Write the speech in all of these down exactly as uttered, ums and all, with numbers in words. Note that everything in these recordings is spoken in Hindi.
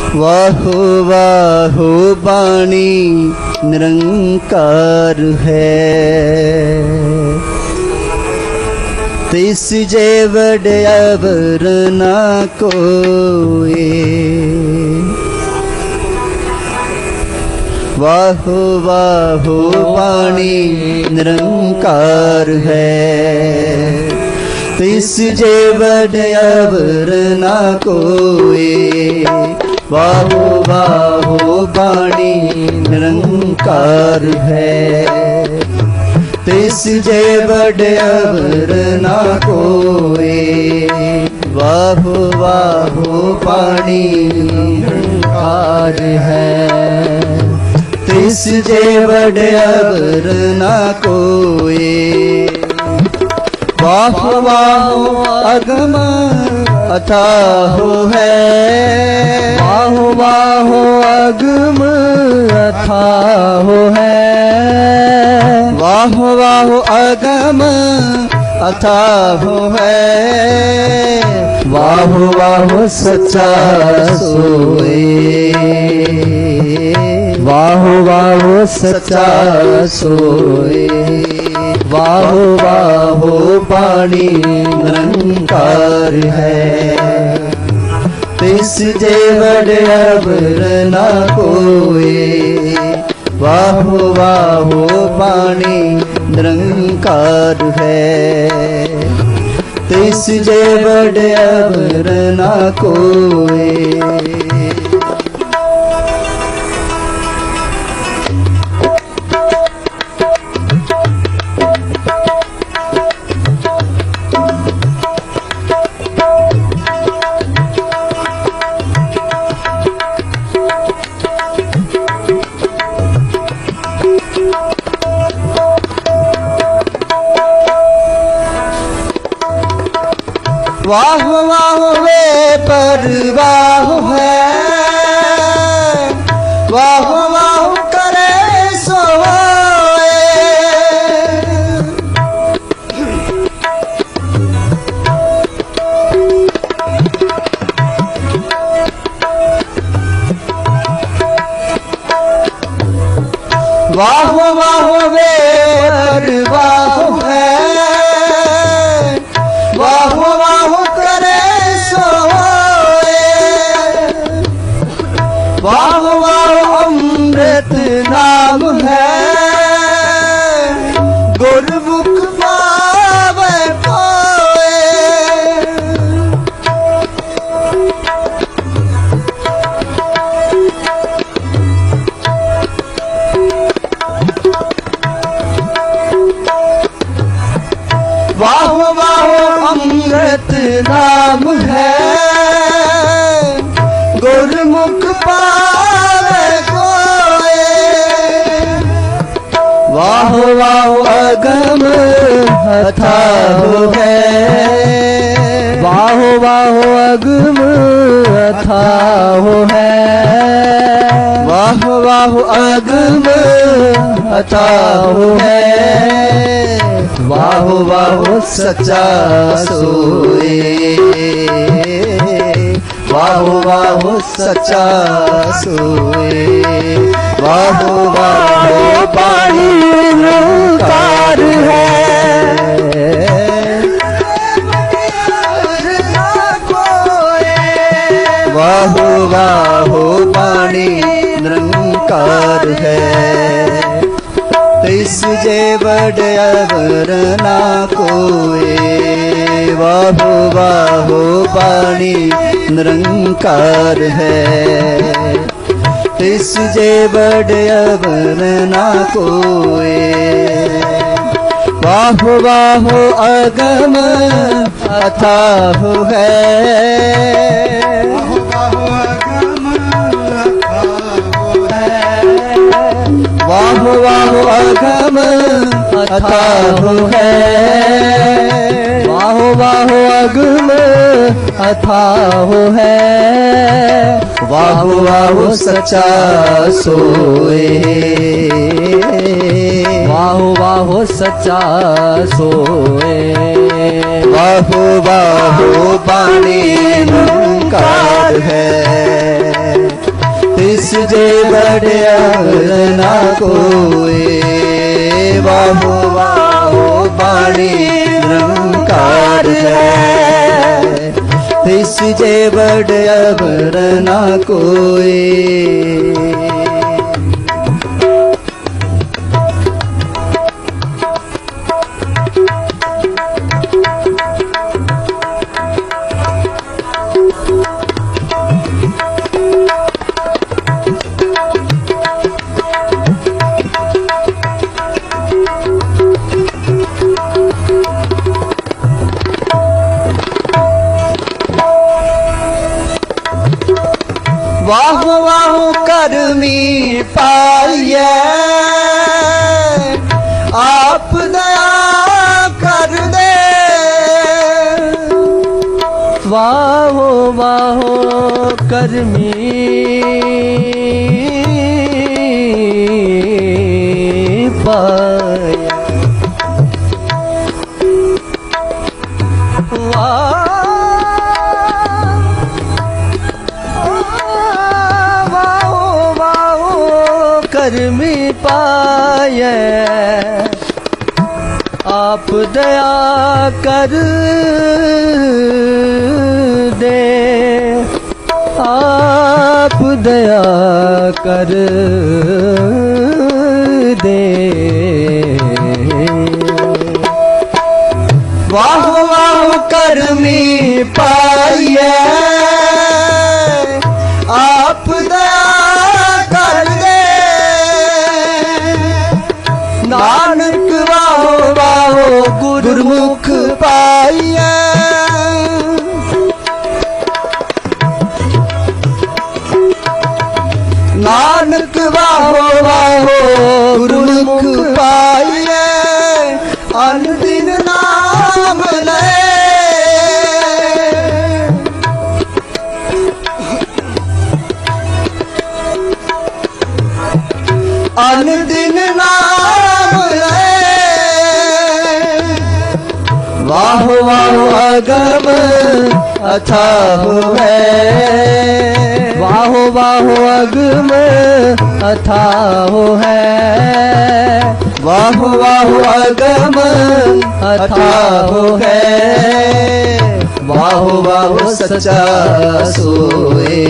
वाहो वाहो बाणी निरंकार है, तिस जे वड्यावर ना कोई। वाहो वाहो बाणी निरंकार है, तिस जे वड्यावर ना कोई। वाहो वाहो बाणी निरंकार है, तिस जे वड्यावर ना कोई। वाहो वाहो बाणी निरंकार है, तिस जे वड्यावर ना कोई। वाह वाह अगम अथाहो है, वाह वाह अगम अथाहो है। वाह वाह अगम अथाहो है, वाह वाह सच्चा सोए। वाह वाह सच्चा सोए। वाहो वाहो पाणी निरंकार है, तिस जे वड्यावर ना कोई। वाहो वाहो पाणी निरंकार है, तिस जे वड्यावर ना कोई। वाह वाह वे परवाह है, वाह वाह करे सोए। वाह वाह वे परवाह है, वाह वाह करे सोए। वाह वाह अमृत नाम है, गुरमुख पावे कोय। वाह वाह अमृत नाम है, गुरमुख पावे कोय। वाह वाह अगम अथाहो है, वाह वाह अगम अथाहो है। वाह वाह अगम अथाहो है, वाह वाह सच्चा सोए। वाह वाह सच्चा सोए। वाह वाह पाणी निरंकार है, वाह वाह पाणी निरंकार है, तिस जे वड्यावर ना कोई। वाहो वाहो पाणी निरंकार है, तिस जे वड्यावर ना कोई। वाहो वाहो अगम अथाहो है, वाह वाह अगम अथाहो है, वाह वाह अगम अथाहो है। वाह वाह सच्चा सोए। वाह वाह सच्चा सोए। वाह वाह पाणी निरंकार है, तिस जे बड़ अवर ना कोई। वाहो वाहो बाणी निरंकार है, तिस जे बड़ अवर ना कोई। वाहो वाहो करमी पाइए, आप दया कर दे। वाहो वाहो करमी पाइए, करमी पाए, आप दया कर दे, आप दया कर दे। वाह वाह करमी पाइए, आप दया कर दे। नानक वाहो वाहो गुरमुख पाइए, नानक वाहो वाहो गुरमुख पाइए। अनदिन नाम ले, अनदिन नाम ले। वाहो वाहो अगम अथाह है, वाहो वाहो अगम अथाह है। वाहो वाहो अगम अथाह है, वाहो वाहो सच्चा सोए।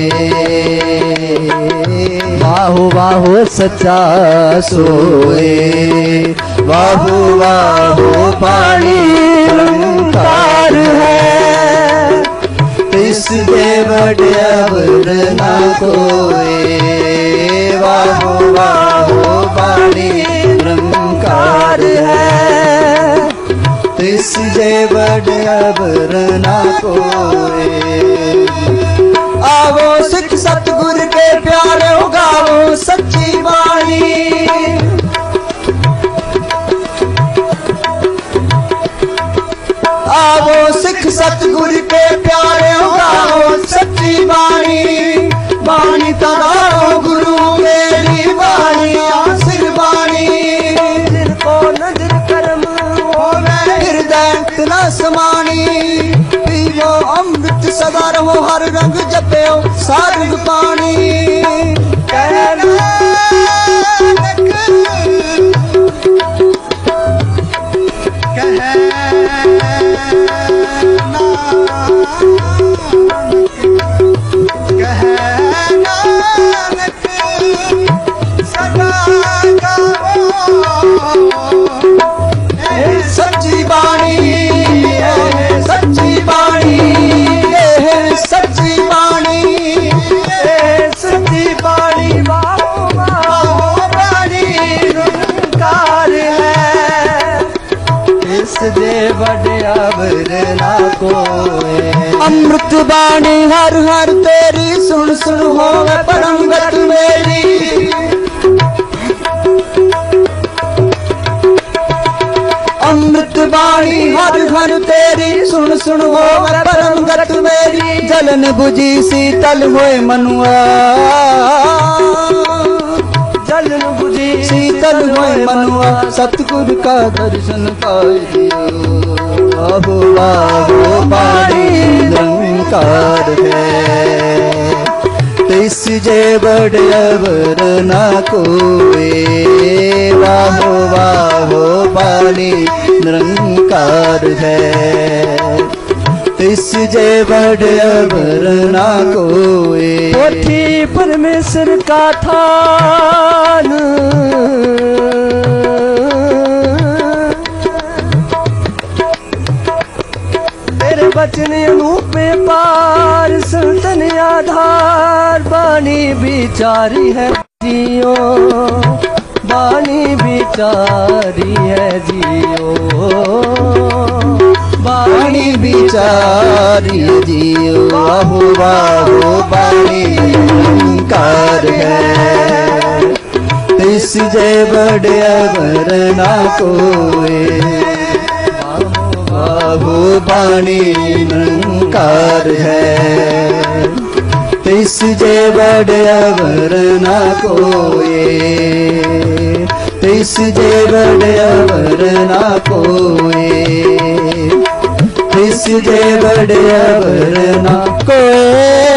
वाहो वाहो सच्चा सोए, वाहो वाहो पाणी निरंकार है, तिस जे बड़ अवर ना कोई। वाहो वाहो पाणी निरंकार है, तिस जे बड़ अवर ना कोई। आवो सिख सतगुर के प्यारे गावो सच्ची वाणी, आवो सिख सतगुर के प्यारे गावो सच्ची वाणी। वाणी तगाओ गुरु मेरी वाणी आसिर वाणी, जिनको नजर कर्म होवे हृदय तना समानी। पियो अमृत सदा रहो हर रंग जपयो सारंग पानी। कहना सच्ची बाणी, सच्ची बाणी, सच्ची बाणी, सच्ची बाणी। वाहो वाहो बाणी निरंकार है, इस दे बड़ अवर ना कोई। अमृत बाणी हर हर तेरी, सुन सुन होवे परम गत मेरी। अमृत बाणी हर हर तेरी, सुन सुन होवे परम गत मेरी। जलन बुझी शीतल होए मनुआ, जलन बुझी शीतल होए मनुआ। सतगुर का दर्शन पाइयो, वाहो वाहो बाणी निरंकार है, तिस जे बड़ अवर न कोए। वाहो वाहो बाणी निरंकार है, तिस जे बड़ अवर न कोए। पोथी परमेश्वर का थान, तेरे वचन अनूप में पार, संतन आधार। बानी बिचारी है जियो, बानी बिचारी है जियो, बाणी बिचारी जियो। वाहो वाहो बाणी निरंकार है, तिस जे बड़ अवर न कोए। वाहो बाणी निरंकार है, तिस जे बड़ अवर न कोए। तिस जे बड़ अवर न कोए, तिस जे बड़ अवर न कोए।